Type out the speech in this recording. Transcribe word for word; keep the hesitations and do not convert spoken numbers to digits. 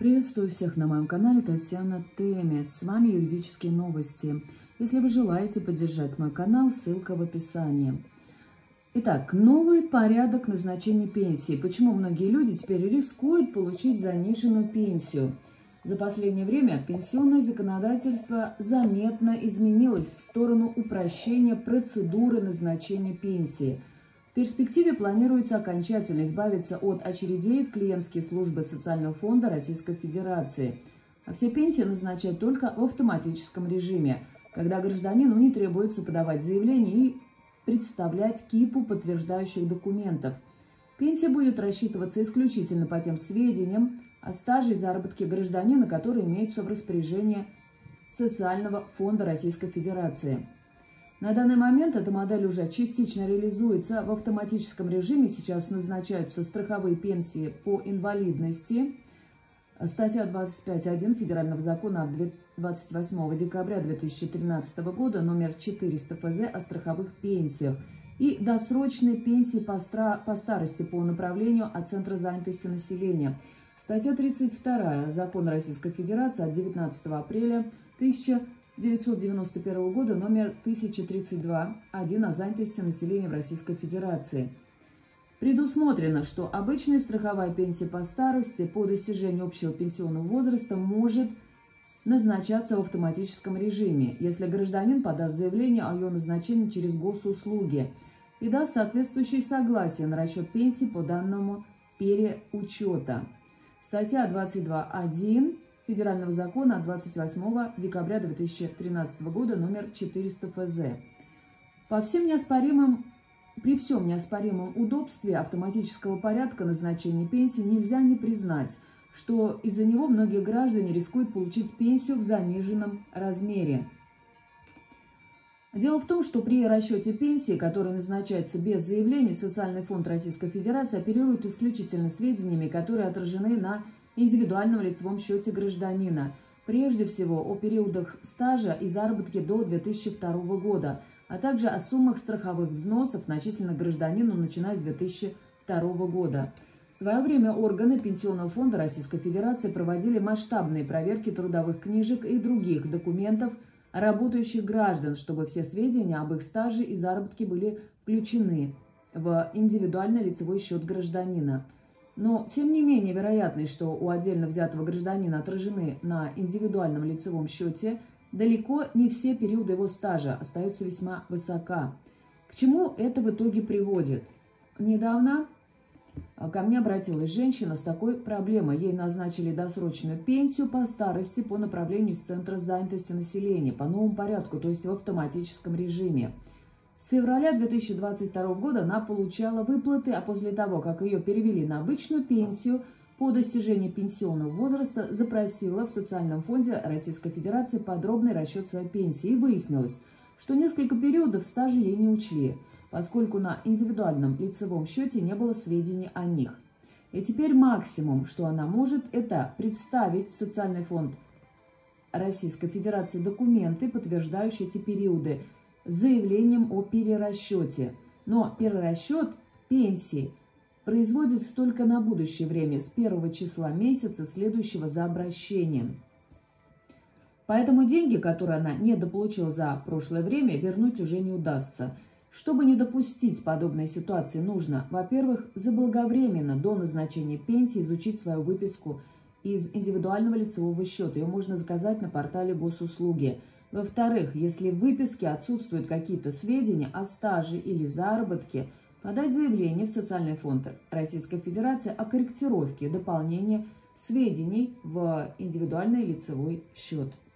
Приветствую всех на моем канале, Татьяна Темис. С вами юридические новости. Если вы желаете поддержать мой канал, ссылка в описании. Итак, новый порядок назначения пенсии. Почему многие люди теперь рискуют получить заниженную пенсию? За последнее время пенсионное законодательство заметно изменилось в сторону упрощения процедуры назначения пенсии. В перспективе планируется окончательно избавиться от очередей в клиентские службы Социального фонда Российской Федерации. А все пенсии назначать только в автоматическом режиме, когда гражданину не требуется подавать заявление и представлять кипу подтверждающих документов. Пенсия будет рассчитываться исключительно по тем сведениям о стаже и заработке гражданина, которые имеются в распоряжении Социального фонда Российской Федерации. На данный момент эта модель уже частично реализуется в автоматическом режиме. Сейчас назначаются страховые пенсии по инвалидности. Статья двадцать пять точка один Федерального закона от двадцать восьмого декабря две тысячи тринадцатого года номер четыреста эф зэ о страховых пенсиях и досрочные пенсии по, стра... по старости по направлению от Центра занятости населения. Статья тридцать вторая Закона Российской Федерации от девятнадцатого апреля тысяча девятьсот девяносто первого года номер тысяча тридцать два один о занятости населения в Российской Федерации. Предусмотрено, что обычная страховая пенсия по старости по достижению общего пенсионного возраста может назначаться в автоматическом режиме, если гражданин подаст заявление о ее назначении через госуслуги и даст соответствующее согласие на расчет пенсии по данному переучета. Статья двадцать два точка один Федерального закона от двадцать восьмого декабря две тысячи тринадцатого года номер четыреста эф зэ. По всем неоспоримым, при всем неоспоримом удобстве автоматического порядка назначения пенсии нельзя не признать, что из-за него многие граждане рискуют получить пенсию в заниженном размере. Дело в том, что при расчете пенсии, которая назначается без заявления, Социальный фонд Российской Федерации оперирует исключительно сведениями, которые отражены на индивидуальном лицевом счете гражданина, прежде всего о периодах стажа и заработки до две тысячи второго года, а также о суммах страховых взносов, начисленных гражданину, начиная с две тысячи второго года. В свое время органы Пенсионного фонда Российской Федерации проводили масштабные проверки трудовых книжек и других документов работающих граждан, чтобы все сведения об их стаже и заработке были включены в индивидуальный лицевой счет гражданина. Но, тем не менее, вероятность, что у отдельно взятого гражданина отражены на индивидуальном лицевом счете далеко не все периоды его стажа, остается весьма высока. К чему это в итоге приводит? Недавно ко мне обратилась женщина с такой проблемой. Ей назначили досрочную пенсию по старости по направлению из Центра занятости населения по новому порядку, то есть в автоматическом режиме. С февраля две тысячи двадцать второго года она получала выплаты, а после того, как ее перевели на обычную пенсию, по достижении пенсионного возраста запросила в Социальном фонде Российской Федерации подробный расчет своей пенсии. И выяснилось, что несколько периодов стажа ей не учли, поскольку на индивидуальном лицевом счете не было сведений о них. И теперь максимум, что она может, это представить в Социальный фонд Российской Федерации документы, подтверждающие эти периоды, с заявлением о перерасчете. Но перерасчет пенсии производится только на будущее время, с первого числа месяца, следующего за обращением. Поэтому деньги, которые она недополучила за прошлое время, вернуть уже не удастся. Чтобы не допустить подобной ситуации, нужно, во-первых, заблаговременно до назначения пенсии изучить свою выписку из индивидуального лицевого счета. Ее можно заказать на портале госуслуги. Во-вторых, если в выписке отсутствуют какие-то сведения о стаже или заработке, подать заявление в Социальный фонд Российской Федерации о корректировке, дополнении сведений в индивидуальный лицевой счет.